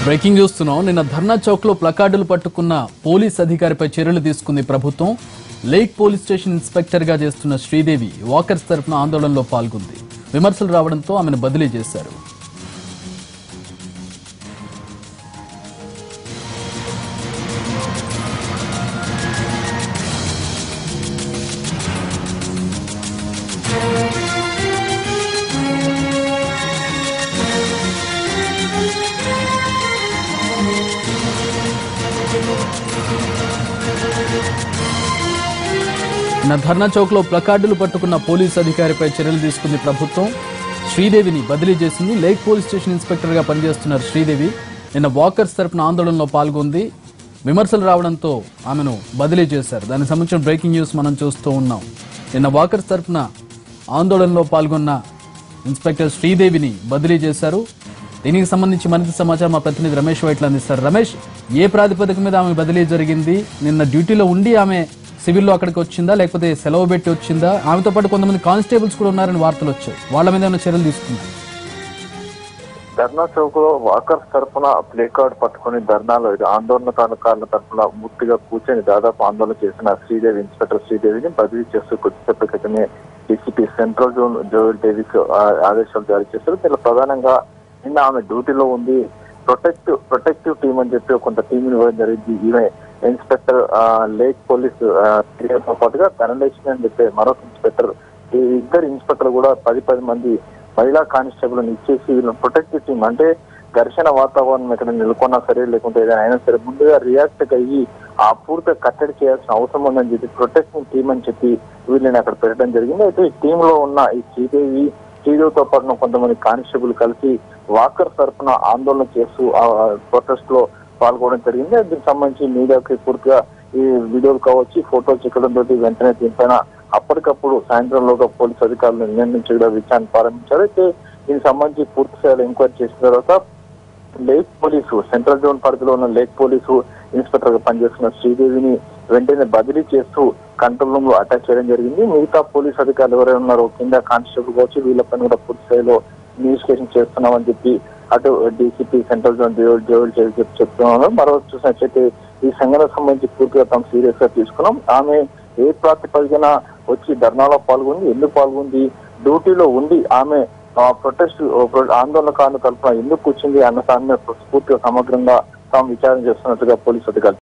Breaking చూస్తున్నాం. నిన్న ధర్నా చౌక్ లో ప్లకార్డులు పట్టుకున్న పోలీస్ అధికారిపై చర్యలు తీసుకుంది ప్రభుత్వం. లేక్ పోలీస్ స్టేషన్ ఇన్స్పెక్టర్ గా చేస్తున్న శ్రీదేవి వాకర్స్ తరపున ఆందోళనలో పాల్గొంది. విమర్శలు రావడంతో ఆమెను బదిలీ చేశారు. ధర్నా చౌక్ లో ప్లకార్డులు పట్టుకున్న పోలీస్ అధికారిపై చర్యలు తీసుకుంది ప్రభుత్వం. శ్రీదేవిని బదిలీ చేసింది. లేక్ పోలీస్ స్టేషన్ ఇన్స్పెక్టర్ గా పనిచేస్తున్నారు శ్రీదేవి. నిన్న వాకర్స్ తరపున ఆందోళనలో పాల్గొంది. విమర్శలు రావడంతో ఆమెను బదిలీ చేశారు. దానికి సంబంధించిన బ్రేకింగ్ న్యూస్ మనం చూస్తూ ఉన్నాం. నిన్న వాకర్స్ తరపున ఆందోళనలో పాల్గొన్న ఇన్స్పెక్టర్ శ్రీదేవిని బదిలీ చేశారు. దీనికి సంబంధించి మరింత సమాచారం మా ప్రతినిధి రమేష్ వైట్ల అందిస్తారు. రమేష్, ఏ ప్రాతిపదిక మీద ఆమె బదిలీ జరిగింది? నిన్న డ్యూటీలో ఉండి ఆమె సివిల్లో అక్కడికి వచ్చిందా, లేకపోతే సెలవు పెట్టి వచ్చిందా? ఆమెతో పాటు కొంతమంది కానిస్టేబుల్స్ కూడా ఉన్నారని వార్తలు వచ్చాయి. వాళ్ళ మీద ఏమైనా చర్యలు తీసుకున్నారు? ధర్నా చౌక్ లో వాకర్స్ తరఫున ప్లే కార్డ్ పట్టుకుని ధర్నాలో ఆందోళనకారుల తరఫున పూర్తిగా కూర్చొని దాదాపు ఆందోళన చేసిన శ్రీదేవి, ఇన్స్పెక్టర్ శ్రీదేవిని బదిలీ చేస్తూ కొద్దిసేపటి క్రితమే DCP central zone Joel Davis ఆదేశాలు జారీ చేశారు. దీనిలో ప్రధానంగా నిన్న ఆమె డ్యూటీలో ఉంది. ప్రొటెక్టివ్ టీం అని చెప్పి కొంత టీంని ఇవ్వడం జరిగింది. ఈమె ఇన్స్పెక్టర్ లేక్ పోలీస్ తో పాటుగా ధనలక్ష్మి అని చెప్పే మరొక ఇన్స్పెక్టర్, ఈ ఇద్దరు ఇన్స్పెక్టర్ కూడా 10 మంది మహిళా కానిస్టేబుల్ ఇచ్చేసి వీళ్ళని ప్రొటెక్టివ్ టీం అంటే ఘర్షణ వాతావరణం ఎక్కడ నెలకొన్నా సరే, లేకుంటే ఏదైనా అయినా సరే ముందుగా రియాక్ట్ అయ్యి ఆ పూర్తిగా కట్టడి చేయాల్సిన అవసరం ఉందని చెప్పి ప్రొటెక్టివ్ టీం అని చెప్పి వీళ్ళని అక్కడ పెట్టడం జరిగింది. అయితే ఈ టీమ్ లో ఉన్న ఈ శ్రీదేవితో పాటు కొంతమంది కానిస్టేబుల్ కలిసి వాకర్ తరఫున ఆందోళన చేస్తూ ప్రొటెస్ట్ లో పాల్గొనడం జరిగింది. దీనికి సంబంధించి మీడియాకి పూర్తిగా ఈ వీడియోలు కావచ్చు, ఫోటోలు చిక్కడంతో వెంటనే దీనిపైన అప్పటికప్పుడు సాయంత్రంలోగా పోలీసు అధికారులు నియమించడం విచారణ ప్రారంభించారు. అయితే దీనికి సంబంధించి పూర్తి స్థాయిలో ఎంక్వైరీ చేసిన తర్వాత లేక్ పోలీసు సెంట్రల్ జోన్ పరిధిలో ఉన్న లేక్ పోలీసు ఇన్స్పెక్టర్ గా పనిచేస్తున్న శ్రీదేవిని వెంటనే బదిలీ చేస్తూ కంట్రోల్ రూమ్ లో అటాక్ చేయడం జరిగింది. మిగతా పోలీసు అధికారులు ఎవరైనా ఉన్నారో కింద కానిస్టేబుల్ కావచ్చు, వీళ్ళపైన కూడా పూర్తి స్థాయిలో ఇన్వెస్టిగేషన్ చేస్తున్నామని చెప్పి అటు డీసీపీ సెంట్రల్ జోన్ జోయల్ చెప్తున్నాను. మరో చూసినట్లయితే ఈ సంఘటనకు సంబంధించి పూర్తిగా తాము సీరియస్ గా తీసుకున్నాం. ఆమె ఏ ప్రాతిపదికన వచ్చి ధర్నాలో పాల్గొంది, ఎందుకు పాల్గొంది, డ్యూటీలో ఉండి ఆమె ప్రొటెస్ట్ ఆందోళనకారుల తరఫున ఎందుకు కూర్చుంది అన్న దాని మీద పూర్తిగా సమగ్రంగా తాము విచారణ చేస్తున్నట్టుగా పోలీసు అధికారులు